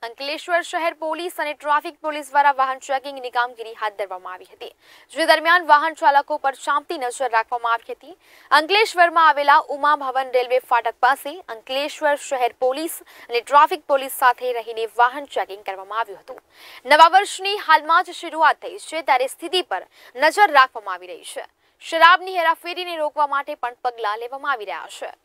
અંકલેશ્વર શહેર પોલીસ અને traffic police દ્વારા વાહન ચેકિંગની કામગીરી હાથ ધરવામાં આવી હતી, જે દરમિયાન વાહન ચાલકો પર ચાંપતી નજર રાખવામાં આવી હતી। અંકલેશ્વરમાં આવેલા ઉમા ભવન રેલવે ફાટક પાસે અંકલેશ્વર શહેર પોલીસ અને ટ્રાફિક પોલીસ સાથે રહીને વાહન ચેકિંગ કરવામાં આવ્યું હતું। નવા વર્ષની હાલમાં જ શરૂઆત થઈ છે, ત્યારે સ્થિતિ પર નજર રાખવામાં આવી રહી છે। શરાબની હેરાફેરીને રોકવા માટે પણ પગલાં લેવામાં આવી રહ્યા છે।